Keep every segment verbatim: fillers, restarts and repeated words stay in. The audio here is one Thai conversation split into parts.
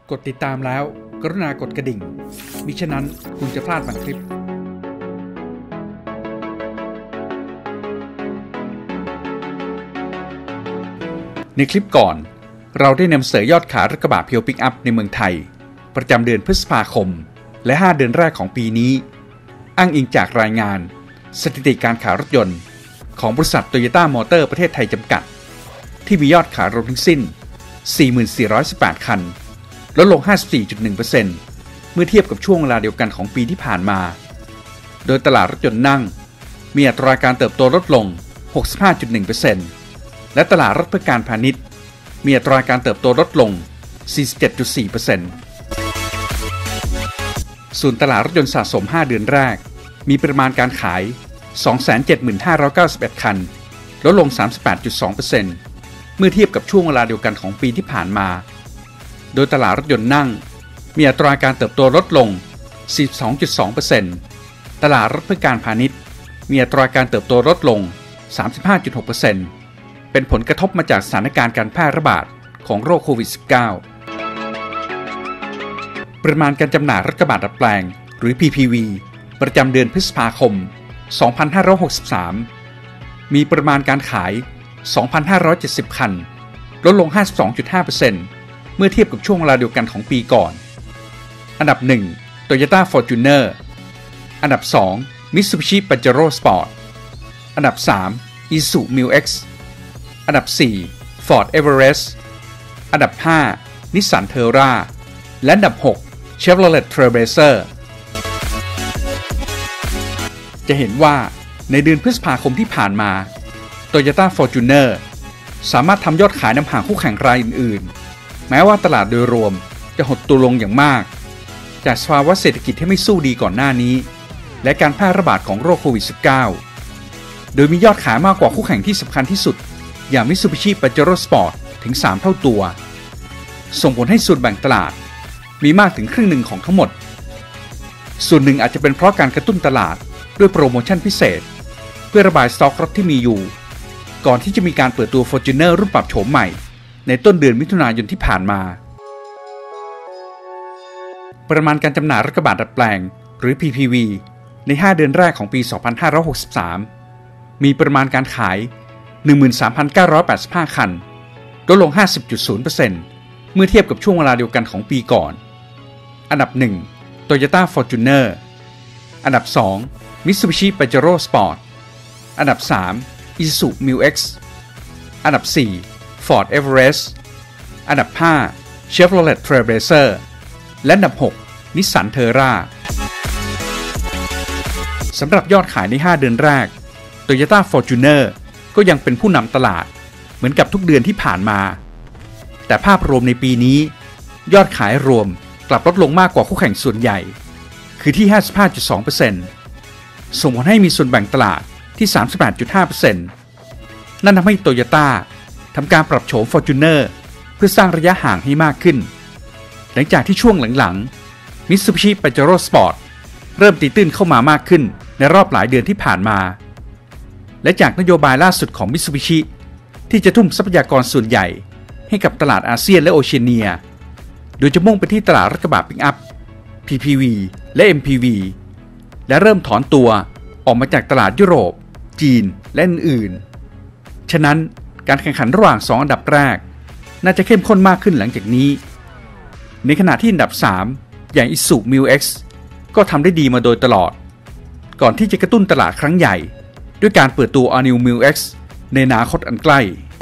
กดติดตามแล้วกรุณากดกระดิ่งมิฉะนั้นคุณจะพลาดบางคลิปในคลิปก่อนเราได้นำเสนอยอดขายรถกระบะเพียวปิกอัพในเมืองไทยประจำเดือนพฤษภาคมและห้าเดือนแรกของปีนี้อ้างอิงจากรายงานสถิติการขายรถยนต์ของบริษัทโตโยต้ามอเตอร์ประเทศไทยจำกัดที่มียอดขายรวมทั้งสิ้น สี่หมื่นสี่ร้อยสิบแปด คันลดลง ห้าสิบสี่จุดหนึ่งเปอร์เซ็นต์ เมื่อเทียบกับช่วงเวลาเดียวกันของปีที่ผ่านมาโดยตลาดรถยนต์นั่งมีอัตราการเติบโตลดลง หกสิบห้าจุดหนึ่งเปอร์เซ็นต์ และตลาดรถเพื่อการพาณิชย์มีอัตราการเติบโตลดลง สี่สิบเจ็ดจุดสี่เปอร์เซ็นต์ ส่วนตลาดรถยนต์สะสมห้าเดือนแรกมีปริมาณการขาย สองแสนเจ็ดหมื่นห้าร้อยเก้าสิบเอ็ด คันลดลง สามสิบแปดจุดสองเปอร์เซ็นต์ เมื่อเทียบกับช่วงเวลาเดียวกันของปีที่ผ่านมาโดยตลาดรถยนต์นั่งมีอัตราการเติบโตลดลง สี่สิบสองจุดสองเปอร์เซ็นต์ ตลาดรถเพื่อการพาณิชย์มีอัตราการเติบโตลดลง สามสิบห้าจุดหกเปอร์เซ็นต์ เป็นผลกระทบมาจากสถานการณ์การแพร่ระบาดของโรคโควิด สิบเก้า ปริมาณการจำหน่ายรถกระบะดัดแปลงหรือ พี พี วี ประจำเดือนพฤษภาคม สองพันห้าร้อยหกสิบสาม มีปริมาณการขาย สองพันห้าร้อยเจ็ดสิบ คันลดลง ห้าสิบสองจุดห้าเปอร์เซ็นต์ เมื่อเทียบกับช่วงเวลาเดียวกันของปีก่อนอันดับหนึ่ง Toyota Fortuner อันดับสอง Mitsubishi Pajero Sport อันดับสาม Isuzu Mu-X อันดับสี่ Ford Everest อันดับห้า Nissan Terra และอันดับหก Chevrolet Trailblazer จะเห็นว่าในเดือนพฤษภาคมที่ผ่านมา Toyota Fortuner สามารถทำยอดขายนำห่างคู่แข่งรายอื่นๆแม้ว่าตลาดโดยรวมจะหดตัวลงอย่างมากจากสภาวะเศรษฐกิจที่ไม่สู้ดีก่อนหน้านี้และการแพร่ระบาดของโรคโควิด สิบเก้า โดยมียอดขายมากกว่าคู่แข่งที่สำคัญที่สุดอย่าง Mitsubishi Pajero Sport ถึงสามเท่าตัวส่งผลให้ส่วนแบ่งตลาดมีมากถึงครึ่งหนึ่งของทั้งหมดส่วนหนึ่งอาจจะเป็นเพราะการกระตุ้นตลาดด้วยโปรโมชั่นพิเศษเพื่อระบายสต็อกรถที่มีอยู่ก่อนที่จะมีการเปิดตัว Fortuner รุ่นปรับโฉมใหม่ในต้นเดือนมิถุนายนที่ผ่านมาปริมาณการจำหน่ายรถกระบะดัดแปลงหรือ พี พี วี ในห้าเดือนแรกของปี สองพันห้าร้อยหกสิบสาม มีปริมาณการขาย หนึ่งหมื่นสามพันเก้าร้อยแปดสิบห้า คันลดลง ห้าสิบจุดศูนย์เปอร์เซ็นต์ เมื่อเทียบกับช่วงเวลาเดียวกันของปีก่อนอันดับหนึ่ง Toyota Fortuner อันดับสอง Mitsubishi Pajero Sport อันดับสาม Isuzu Mu-X อันดับสี่ Ford Everest อันดับห้า Chevrolet Trailblazer และอันดับหก Nissan Terra สำหรับยอดขายในห้าเดือนแรก Toyota Fortuner ก็ยังเป็นผู้นำตลาดเหมือนกับทุกเดือนที่ผ่านมาแต่ภาพรวมในปีนี้ยอดขายรวมกลับลดลงมากกว่าคู่แข่งส่วนใหญ่คือที่ ห้าสิบห้าจุดสองเปอร์เซ็นต์ ส่งผลให้มีส่วนแบ่งตลาดที่ สามสิบแปดจุดห้าเปอร์เซ็นต์ นั่นทำให้ Toyota ทำการปรับโฉม Fortuner เพื่อสร้างระยะห่างให้มากขึ้นหลังจากที่ช่วงหลังๆ Mitsubishi Pajero Sport เริ่มตีตื้นเข้ามามากขึ้นในรอบหลายเดือนที่ผ่านมาและจากนโยบายล่าสุดของ Mitsubishi ที่จะทุ่มทรัพยากรส่วนใหญ่ให้กับตลาดอาเซียนและโอเชียเนียโดยจะมุ่งไปที่ตลาดรถกระบะปิกอัพ พี พี วี และ เอ็ม พี วี และเริ่มถอนตัวออกมาจากตลาดยุโรปจีนและอื่นๆฉะนั้นการแข่งขันระหว่างสองอันดับแรกน่าจะเข้มข้นมากขึ้นหลังจากนี้ในขณะที่อันดับสามอย่าง Isuzu Mu-X ก็ทำได้ดีมาโดยตลอดก่อนที่จะกระตุ้นตลาดครั้งใหญ่ด้วยการเปิดตัว All New Mu-X ในอนาคตอันใกล้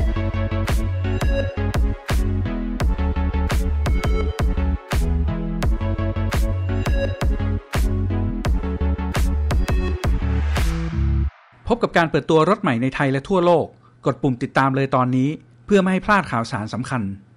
พบกับการเปิดตัวรถใหม่ในไทยและทั่วโลกกดปุ่มติดตามเลยตอนนี้เพื่อไม่ให้พลาดข่าวสารสำคัญ